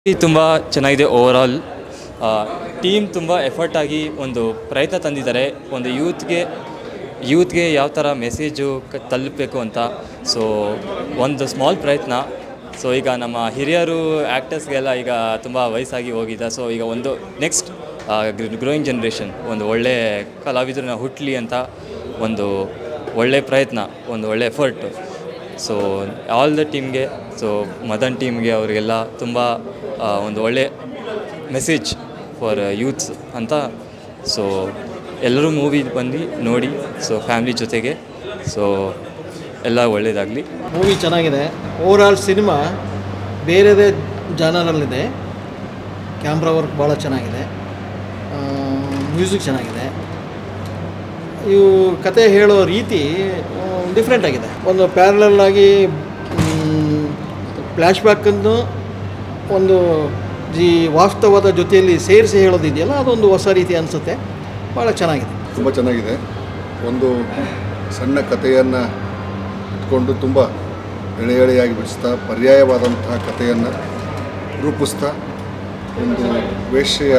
ತುಂಬ ಚೆನ್ನಾಗಿದೆ. Overall team ತುಂಬ ಎಫರ್ಟಾಗಿ ಒಂದು ಪ್ರಯತ್ನ ತಂದಿದ್ದಾರೆ. ಒಂದು ಯೂತ್ಗೆ ಯಾವ ಥರ ಮೆಸೇಜು ತಲುಪಬೇಕು ಅಂತ. ಸೊ ಒಂದು ಸ್ಮಾಲ್ ಪ್ರಯತ್ನ. ಸೊ ಈಗ ನಮ್ಮ ಹಿರಿಯರು ಆ್ಯಕ್ಟರ್ಸ್ಗೆಲ್ಲ ಈಗ ತುಂಬ ವಯಸ್ಸಾಗಿ ಹೋಗಿದೆ. ಸೊ ಈಗ ಒಂದು ನೆಕ್ಸ್ಟ್ ಗ್ರೋಯಿಂಗ್ ಜನ್ರೇಷನ್ ಒಂದು ಒಳ್ಳೆ ಕಲಾವಿದರನ್ನ ಹುಟ್ಟಲಿ ಅಂತ ಒಂದು ಒಳ್ಳೆ ಪ್ರಯತ್ನ, ಒಂದು ಒಳ್ಳೆ ಎಫರ್ಟು. ಸೊ ಆಲ್ ದ ಟೀಮ್ಗೆ, ಸೊ ಮದನ್ ಟೀಮ್ಗೆ ಅವರಿಗೆಲ್ಲ ತುಂಬ ಒಂದು ಒಳ್ಳೆ ಮೆಸೇಜ್ ಫಾರ್ ಯೂತ್ಸ್ ಅಂತ. ಸೊ ಎಲ್ಲರೂ ಮೂವಿ ಬಂದು ನೋಡಿ, ಸೊ ಫ್ಯಾಮ್ಲಿ ಜೊತೆಗೆ. ಸೊ ಎಲ್ಲ ಒಳ್ಳೆಯದಾಗಲಿ. ಮೂವಿ ಚೆನ್ನಾಗಿದೆ. ಓವರಾಲ್ ಸಿನಿಮಾ ಬೇರೆದೇ ಜಾನರಲ್ಲಿದೆ. ಕ್ಯಾಮ್ರಾ ವರ್ಕ್ ಭಾಳ ಚೆನ್ನಾಗಿದೆ, ಮ್ಯೂಸಿಕ್ ಚೆನ್ನಾಗಿದೆ. ಇವು ಕತೆ ಹೇಳೋ ರೀತಿ ಡಿಫ್ರೆಂಟ್ ಆಗಿದೆ. ಒಂದು ಪ್ಯಾರಲಲ್ ಆಗಿ ಫ್ಲ್ಯಾಶ್ ಬ್ಯಾಕನ್ನು ಒಂದು ವಾಸ್ತವದ ಜೊತೆಯಲ್ಲಿ ಸೇರಿಸಿ ಹೇಳೋದಿದೆಯಲ್ಲ, ಅದೊಂದು ಹೊಸ ರೀತಿ ಅನಿಸುತ್ತೆ. ಭಾಳ ಚೆನ್ನಾಗಿದೆ, ತುಂಬ ಚೆನ್ನಾಗಿದೆ. ಒಂದು ಸಣ್ಣ ಕಥೆಯನ್ನು ಇಟ್ಕೊಂಡು ತುಂಬ ಎಳೆಯಾಗಿ ಬಿಡಿಸ್ತಾ ಪರ್ಯಾಯವಾದಂತಹ ಕಥೆಯನ್ನು ರೂಪಿಸ್ತಾ ಒಂದು ವೇಶ್ಯೆಯ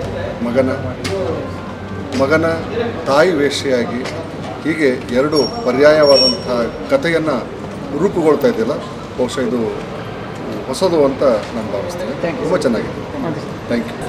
ಮಗನ ತಾಯಿ ವೇಶ್ಯೆಯಾಗಿ ಹೀಗೆ ಎರಡು ಪರ್ಯಾಯವಾದಂಥ ಕಥೆಯನ್ನು ರೂಪುಗೊಳ್ತಾ ಇದೆಯಲ್ಲ, ಬಹುಶಃ ಇದು ಹೊಸದು ಅಂತ ನಾನು ಭಾವಿಸ್ತೇನೆ. ತುಂಬ ಚೆನ್ನಾಗಿದೆ. Thank you.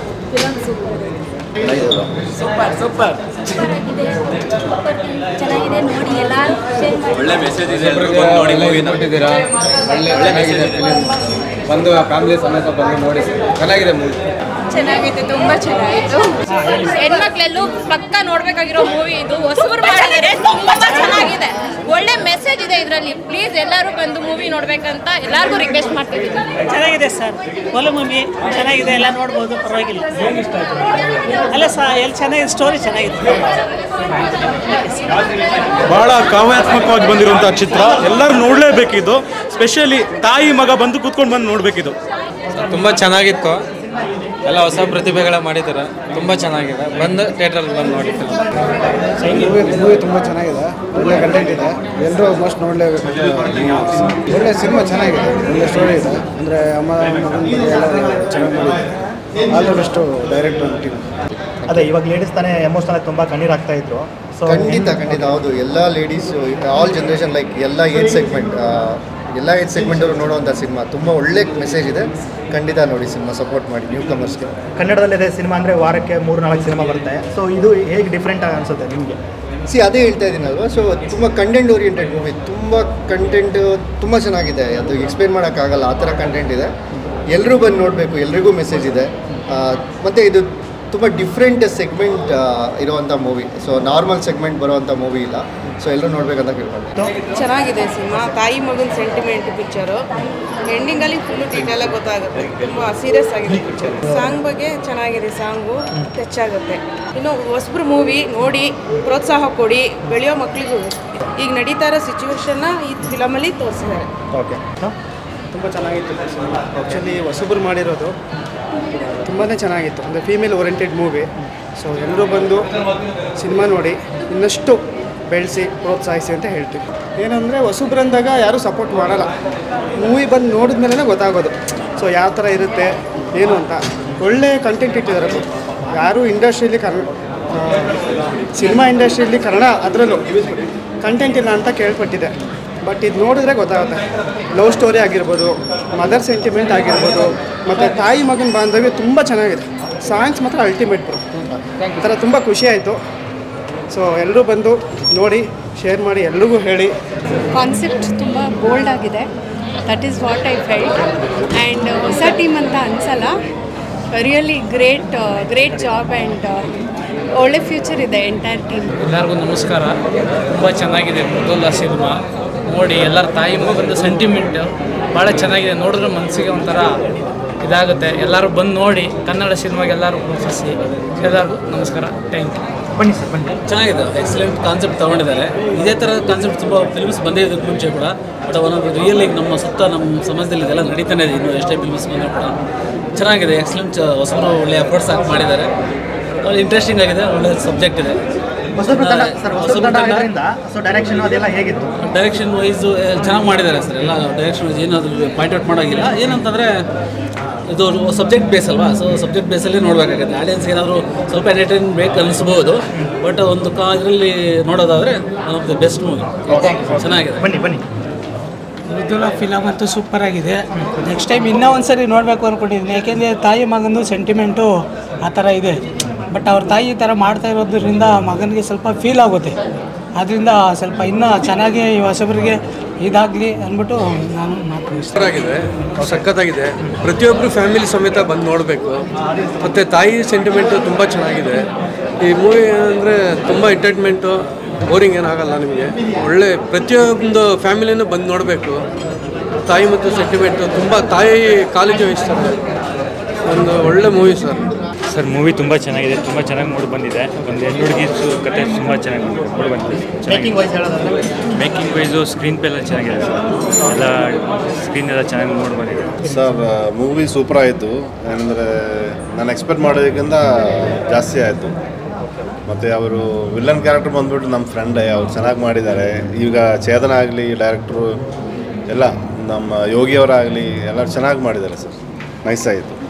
ಚೆನ್ನಾಗಿದೆ, ನೋಡಿ ಎಲ್ಲರೂ ಒಳ್ಳೆ ಮೆಸೇಜ್ ಇದೆ. ನೋಡಿ ಮೂವಿ ನೋಡಿದ್ದೀರಾ? ಒಳ್ಳೆ ಬಂದು ಫ್ಯಾಮಿಲಿ ಸಮೇತ ಬಂದು ನೋಡಿ. ಚೆನ್ನಾಗಿದೆ ಮೂವಿ. ಚೆನ್ನಾಗಿತ್ತು, ತುಂಬ ಚೆನ್ನಾಗಿತ್ತು. ಹೆಣ್ಮಕ್ಳೆಲ್ಲೂ ಪಕ್ಕ ನೋಡ್ಬೇಕಾಗಿರೋ ಮೂವಿ ಇದು. ಹೊಸಬರು ಮಾಡಿದರೆ ತುಂಬ ಚೆನ್ನಾಗಿದೆ. ಒಳ್ಳೆ ಮೆಸೇಜ್ ಇದೆ ಇದರಲ್ಲಿ. ಪ್ಲೀಸ್ ಎಲ್ಲರೂ ಬಂದು ಮೂವಿ ನೋಡ್ಬೇಕಂತ ಎಲ್ಲರಿಗೂ ರಿಕ್ವೆಸ್ಟ್ ಮಾಡ್ತಿದ್ದೀವಿ. ಚೆನ್ನಾಗಿದೆ ಸರ್, ಒಳ್ಳೆ ಮೂವಿ ಚೆನ್ನಾಗಿದೆ, ಎಲ್ಲ ನೋಡ್ಬೋದು, ಪರವಾಗಿಲ್ಲ. ಅಲ್ಲ ಸರ್, ಎಲ್ಲಿ ಚೆನ್ನಾಗಿದೆ, ಸ್ಟೋರಿ ಚೆನ್ನಾಗಿದೆ. ಬಹಳ ಕಾವ್ಯಾತ್ಮಕವಾಗಿ ಬಂದಿರುವಂಥ ಚಿತ್ರ. ಎಲ್ಲರೂ ನೋಡಲೇಬೇಕಿದು. ಸ್ಪೆಷಲಿ ತಾಯಿ ಮಗ ಬಂದು ಕೂತ್ಕೊಂಡು ಬಂದು ನೋಡಬೇಕಿದು. ತುಂಬ ಚೆನ್ನಾಗಿತ್ತು. ಎಲ್ಲ ಹೊಸ ಪ್ರತಿಭೆಗಳ ಮಾಡಿದ್ದಾರೆ. ತುಂಬ ಚೆನ್ನಾಗಿದೆ. ಬಂದು ಥಿಯೇಟ್ರಲ್ಲಿ ಬಂದು ನೋಡಿ. ಮೂವಿ ತುಂಬ ಚೆನ್ನಾಗಿದೆ, ಒಳ್ಳೆ ಕಂಟೆಂಟ್ ಇದೆ, ಎಲ್ಲರೂ ಮಸ್ಟ್ ನೋಡಲೇಬೇಕು. ಒಳ್ಳೆ ಸಿನಿಮಾ ಚೆನ್ನಾಗಿದೆ, ಒಳ್ಳೆ ಸ್ಟೋರಿ ಇದೆ. ಅಂದರೆ ಅಮ್ಮ ಮಗನ ಬಗ್ಗೆ ಎಲ್ಲ ಚೆನ್ನಾಗಿ ಮಾಡಿದ್ದಾರೆ. All the best director team. ಅದೇ ಇವಾಗ ಲೇಡೀಸ್ ತಾನೇ ಎಮೋಷನಲ್ ತುಂಬ ಕಣ್ಣೀರು ಆಗ್ತಾ ಇದ್ರು. ಸೊ ಖಂಡಿತ ಹೌದು. ಎಲ್ಲ ಲೇಡೀಸ್, ಆಲ್ ಜನ್ರೇಷನ್, ಲೈಕ್ ಎಲ್ಲ ಏಜ್ ಸೆಗ್ಮೆಂಟ್ ಅವರು ನೋಡುವಂಥ ಸಿನಿಮಾ. ತುಂಬ ಒಳ್ಳೆ ಮೆಸೇಜ್ ಇದೆ. ಖಂಡಿತ ನೋಡಿ ಸಿನಿಮಾ, ಸಪೋರ್ಟ್ ಮಾಡಿ ನ್ಯೂ ಕಮರ್ಸ್ಗೆ. ಕನ್ನಡದಲ್ಲಿದೆ ಸಿನಿಮಾ ಅಂದರೆ ವಾರಕ್ಕೆ 3-4 ಸಿನಿಮಾ ಬರುತ್ತೆ. ಸೊ ಇದು ಹೇಗೆ ಡಿಫ್ರೆಂಟ್ ಆಗಿ ಅನಿಸುತ್ತೆ ನಿಮಗೆ? ಅದೇ ಹೇಳ್ತಾ ಇದ್ದೀನಲ್ವ. ಸೊ ತುಂಬ ಕಂಟೆಂಟ್ ಓರಿಯೆಂಟೆಡ್ ಮೂವಿ. ತುಂಬ ಕಂಟೆಂಟ್ ತುಂಬ ಚೆನ್ನಾಗಿದೆ. ಅದು ಎಕ್ಸ್ಪ್ಲೇನ್ ಮಾಡೋಕ್ಕಾಗಲ್ಲ, ಆ ಥರ ಕಂಟೆಂಟ್ ಇದೆ. ಎಲ್ಲರೂ ಬಂದು ನೋಡಬೇಕು, ಎಲ್ರಿಗೂ ಮೆಸೇಜ್ ಇದೆ. ಮತ್ತು ಇದು ತುಂಬ ಡಿಫ್ರೆಂಟ್ ಸೆಗ್ಮೆಂಟ್ ಇರುವಂಥ ಮೂವಿ. ಸೊ ನಾರ್ಮಲ್ ಸೆಗ್ಮೆಂಟ್ ಬರುವಂಥ ಮೂವಿ ಇಲ್ಲ. ಸೊ ಎಲ್ಲರೂ ನೋಡಬೇಕಂತ ಕೇಳ್ಕೊಂಡು. ಚೆನ್ನಾಗಿದೆ ಸಿನಿಮಾ. ತಾಯಿ ಮಗನ ಸೆಂಟಿಮೆಂಟ್ ಪಿಕ್ಚರು. ಎಂಡಿಂಗಲ್ಲಿ ಫುಲ್ಲು ಡೀಟೇಲಾಗಿ ಗೊತ್ತಾಗುತ್ತೆ. ತುಂಬ ಸೀರಿಯಸ್ ಆಗಿದೆ ಪಿಕ್ಚರ್. ಸಾಂಗ್ ಬಗ್ಗೆ ಚೆನ್ನಾಗಿದೆ, ಸಾಂಗು ಟಚ್ ಆಗುತ್ತೆ. ಇನ್ನು ಹೊಸಬ್ರು ಮೂವಿ ನೋಡಿ ಪ್ರೋತ್ಸಾಹ ಕೊಡಿ, ಬೆಳೆಯೋ ಮಕ್ಕಳಿಗೂ. ಈಗ ನಡೀತಾ ಇರೋ ಸಿಚುವೇಶನ್ನ ಈ ಫಿಲಮಲ್ಲಿ ತೋರಿಸಿದ್ದಾರೆ. ಓಕೆ, ತುಂಬ ಚೆನ್ನಾಗಿತ್ತು ಸಿನಿಮಾ. ಆ್ಯಕ್ಚುಲಿ ಹೊಸಬ್ರು ಮಾಡಿರೋದು ತುಂಬಾ ಚೆನ್ನಾಗಿತ್ತು. ಅಂದರೆ ಫೀಮೇಲ್ ಓರಿಯೆಂಟೆಡ್ ಮೂವಿ. ಸೊ ಎಲ್ಲರೂ ಬಂದು ಸಿನಿಮಾ ನೋಡಿ ಇನ್ನಷ್ಟು ಬೆಳೆಸಿ ಪ್ರೋತ್ಸಾಹಿಸಿ ಅಂತ ಹೇಳ್ತೀವಿ. ಏನಂದರೆ ಹೊಸಬ್ರಂದಾಗ ಯಾರೂ ಸಪೋರ್ಟ್ ಮಾಡಲ್ಲ. ಮೂವಿ ಬಂದು ನೋಡಿದ್ಮೇಲೆ ಗೊತ್ತಾಗೋದು ಸೊ ಯಾವ ಥರ ಇರುತ್ತೆ ಏನು ಅಂತ. ಒಳ್ಳೆ ಕಂಟೆಂಟ್ ಇಟ್ಟಿದ್ದಾರೆ. ಯಾರೂ ಇಂಡಸ್ಟ್ರಿಯಲ್ಲಿ ಸಿನಿಮಾ ಇಂಡಸ್ಟ್ರಿಯಲ್ಲಿ ಕನ್ನಡ ಅದರಲ್ಲೂ ಕಂಟೆಂಟ್ ಇಲ್ಲ ಅಂತ ಕೇಳ್ಪಟ್ಟಿದೆ. ಬಟ್ ಇದು ನೋಡಿದ್ರೆ ಗೊತ್ತಾಗುತ್ತೆ. ಲವ್ ಸ್ಟೋರಿ ಆಗಿರ್ಬೋದು, ಮದರ್ ಸೆಂಟಿಮೆಂಟ್ ಆಗಿರ್ಬೋದು, ಮತ್ತು ತಾಯಿ ಮಗನ ಬಾಂಧವ್ಯ ತುಂಬ ಚೆನ್ನಾಗಿದೆ. ಸಾಂಗ್ಸ್ ಮಾತ್ರ ಅಲ್ಟಿಮೇಟ್ ಬ್ರೋ. ಈ ಥರ ತುಂಬ ಖುಷಿ ಆಯಿತು. ಸೊ ಎಲ್ಲರೂ ಬಂದು ನೋಡಿ, ಶೇರ್ ಮಾಡಿ, ಎಲ್ರಿಗೂ ಹೇಳಿ. ಕಾನ್ಸೆಪ್ಟ್ ತುಂಬ ಬೋಲ್ಡ್ ಆಗಿದೆ. That is what I felt. And ಹೊಸ ಟೀಮ್ ಅಂತ ಅನಿಸಲ್ಲ. ರಿಯಲಿ ಗ್ರೇಟ್ ಜಾಬ್ ಆ್ಯಂಡ್ ಒಳ್ಳೆ ಫ್ಯೂಚರ್ ಇದೆ ಎಂಟೈರ್ ಟೀಮ್. ಎಲ್ಲರಿಗೂ ನಮಸ್ಕಾರ. ತುಂಬ ಚೆನ್ನಾಗಿದೆ ಮೊದಲ ಸಿನಿಮಾ. ನೋಡಿ, ಎಲ್ಲರ ತಾಯಿ ಮಗನ ಸೆಂಟಿಮೆಂಟು ಭಾಳ ಚೆನ್ನಾಗಿದೆ. ನೋಡಿದ್ರೆ ಮನಸ್ಸಿಗೆ ಒಂಥರ ಇದಾಗುತ್ತೆ. ಎಲ್ಲರೂ ಬಂದು ನೋಡಿ, ಕನ್ನಡ ಸಿನಿಮಾಗೆ ಎಲ್ಲರೂ ಪ್ರೋತ್ಸಾಹಿಸಿ. ಎಲ್ಲರಿಗೂ ನಮಸ್ಕಾರ. Thank you. ಬನ್ನಿ ಸರ್, ಬನ್ನಿ. ಚೆನ್ನಾಗಿದೆ. ಎಕ್ಸಲೆಂಟ್ ಕಾನ್ಸೆಪ್ಟ್ ತೊಗೊಂಡಿದ್ದಾರೆ. ಇದೇ ಥರ ಕಾನ್ಸೆಪ್ಟ್ ತುಂಬ ಫಿಲ್ಮ್ಸ್ ಬಂದೇ ಇದಕ್ಕೆ ಮುಂಚೆ ಕೂಡ. ಬಟ್ ಒಂದೊಂದು ರಿಯಲಿ ನಮ್ಮ ಸಮಾಜದಲ್ಲಿ ಇದೆಲ್ಲ ನಡೀತಾನೆ ಇದೆ. ಇನ್ನೂ ಎಷ್ಟೇ ಫಿಲ್ಮ್ಸ್ ಬಂದರೂ ಕೂಡ ಚೆನ್ನಾಗಿದೆ. ಎಕ್ಸಲೆಂಟ್. ಹೊಸಬರು ಒಳ್ಳೆ ಎಫರ್ಟ್ಸ್ ಹಾಕಿ ಮಾಡಿದ್ದಾರೆ. ಇಂಟ್ರೆಸ್ಟಿಂಗ್ ಆಗಿದೆ. ಒಳ್ಳೆ ಸಬ್ಜೆಕ್ಟ್ ಇದೆ. ಡೈರೆಕ್ಷನ್ ಅದೆಲ್ಲ ಹೇಗಿತ್ತು? ಡೈರೆಕ್ಷನ್ ವೈಸು ಚೆನ್ನಾಗಿ ಮಾಡಿದ್ದಾರೆ ಸರ್. ಎಲ್ಲ ಡೈರೆಕ್ಷನ್ ವೈಸ್ ಏನಾದರೂ ಪಾಯಿಂಟ್ ಔಟ್ ಮಾಡೋಂಗಿಲ್ಲ. ಏನಂತಂದರೆ ಇದು ಸಬ್ಜೆಕ್ಟ್ ಬೇಸ್ ಅಲ್ವಾ, ಸೊ ಸಬ್ಜೆಕ್ಟ್ ಬೇಸಲ್ಲಿ ನೋಡಬೇಕಾಗುತ್ತೆ. ಆಡಿಯನ್ಸ್ ಏನಾದರೂ ಸ್ವಲ್ಪ ಎಂಟರ್ಟೈನ್ ಬೇಕು ಅನಿಸ್ಬೋದು, ಬಟ್ ಒಂದು ಇದರಲ್ಲಿ ನೋಡೋದಾದರೆ one of the best movie. ಚೆನ್ನಾಗಿದೆ. ಬನ್ನಿ ಮೃದುಲಾ ಫಿಲಮ್ ಅಂತೂ ಸೂಪರ್ ಆಗಿದೆ. ನೆಕ್ಸ್ಟ್ ಟೈಮ್ ಇನ್ನೂ ಒಂದು ಸರಿ ನೋಡಬೇಕು ಅಂದ್ಕೊಂಡಿದ್ದೀನಿ. ಯಾಕೆಂದರೆ ತಾಯಿ ಮಗಂದು ಸೆಂಟಿಮೆಂಟು ಆ ಥರ ಇದೆ. ಬಟ್ ಅವ್ರ ತಾಯಿ ಈ ಥರ ಮಾಡ್ತಾ ಇರೋದ್ರಿಂದ ಮಗನಿಗೆ ಸ್ವಲ್ಪ ಫೀಲ್ ಆಗುತ್ತೆ. ಅದರಿಂದ ಸ್ವಲ್ಪ ಇನ್ನೂ ಚೆನ್ನಾಗಿ ಹೊಸಬರಿಗೆ ಇದಾಗಲಿ ಅಂದ್ಬಿಟ್ಟು ನಾನು ಮಾತಾಡ್ತೀನಿ. ಸಖತ್ತಾಗಿದೆ. ಪ್ರತಿಯೊಬ್ಬರು ಫ್ಯಾಮಿಲಿ ಸಮೇತ ಬಂದು ನೋಡಬೇಕು. ಮತ್ತು ತಾಯಿ ಸೆಂಟಿಮೆಂಟು ತುಂಬ ಚೆನ್ನಾಗಿದೆ. ಈ ಮೂವಿ ಅಂದರೆ ತುಂಬ ಎಂಟರ್ಟೈನ್ಮೆಂಟು, ಬೋರಿಂಗ್ ಏನಾಗಲ್ಲ ನಿಮಗೆ. ಒಳ್ಳೆ ಪ್ರತಿಯೊಂದು ಫ್ಯಾಮಿಲಿನೂ ಬಂದು ನೋಡಬೇಕು. ತಾಯಿ ಮತ್ತು ಸೆಂಟಿಮೆಂಟು ತುಂಬ ತಾಯಿ ಕಾಳಜಿ ವಹಿಸ್ತಾರೆ. ಒಂದು ಒಳ್ಳೆ ಮೂವಿ ಸರ್ ಮೂವಿ ತುಂಬ ಚೆನ್ನಾಗಿದೆ, ತುಂಬ ಚೆನ್ನಾಗಿ ಮೂಡಿ ಬಂದಿದೆ. ಒಂದು ಹೆಣ್ಣು ಹುಡುಗಿ ಕತೆ ತುಂಬ ಚೆನ್ನಾಗಿ ಮೂಡಿ ಬಂದಿದೆ. ಮೇಕಿಂಗ್ ವೈಸು ಸ್ಕ್ರೀನ್ ಪ್ಲೇ ಎಲ್ಲ ಚೆನ್ನಾಗಿದೆ ಸರ್, ಎಲ್ಲ ಸ್ಕ್ರೀನ್ ಎಲ್ಲ ಚೆನ್ನಾಗಿ ಮೂಡಿ ಬಂದಿದೆ ಸರ್. ಮೂವಿ ಸೂಪರ್ ಆಯಿತು. ಏನಂದರೆ ನಾನು ಎಕ್ಸ್ಪೆಕ್ಟ್ ಮಾಡೋದಕ್ಕಿಂತ ಜಾಸ್ತಿ ಆಯಿತು. ಮತ್ತು ಅವರು ವಿಲ್ಲನ್ ಕ್ಯಾರೆಕ್ಟರ್ ಬಂದುಬಿಟ್ಟು ನಮ್ಮ ಫ್ರೆಂಡೇ, ಅವ್ರು ಚೆನ್ನಾಗಿ ಮಾಡಿದ್ದಾರೆ. ಈಗ ಚೇತನ ಆಗಲಿ, ಡೈರೆಕ್ಟ್ರು ಎಲ್ಲ ನಮ್ಮ ಯೋಗಿಯವರಾಗಲಿ ಎಲ್ಲರೂ ಚೆನ್ನಾಗಿ ಮಾಡಿದ್ದಾರೆ ಸರ್. ನೈಸ್ ಆಯಿತು.